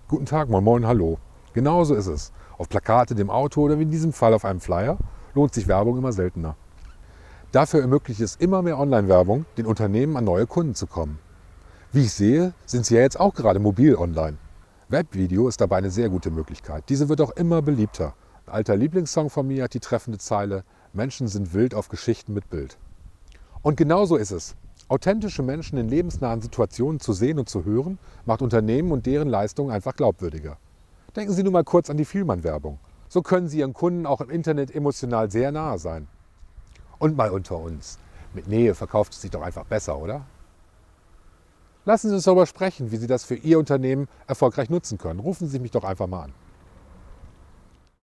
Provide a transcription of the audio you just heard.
Guten Tag, moin moin, hallo. Genauso ist es. Auf Plakate, dem Auto oder wie in diesem Fall auf einem Flyer lohnt sich Werbung immer seltener. Dafür ermöglicht es immer mehr Online-Werbung, den Unternehmen an neue Kunden zu kommen. Wie ich sehe, sind sie ja jetzt auch gerade mobil online. Webvideo ist dabei eine sehr gute Möglichkeit. Diese wird auch immer beliebter. Ein alter Lieblingssong von mir hat die treffende Zeile: Menschen sind wild auf Geschichten mit Bild. Und genauso ist es. Authentische Menschen in lebensnahen Situationen zu sehen und zu hören, macht Unternehmen und deren Leistungen einfach glaubwürdiger. Denken Sie nur mal kurz an die Vielmann-Werbung. So können Sie Ihren Kunden auch im Internet emotional sehr nahe sein. Und mal unter uns. Mit Nähe verkauft es sich doch einfach besser, oder? Lassen Sie uns darüber sprechen, wie Sie das für Ihr Unternehmen erfolgreich nutzen können. Rufen Sie mich doch einfach mal an.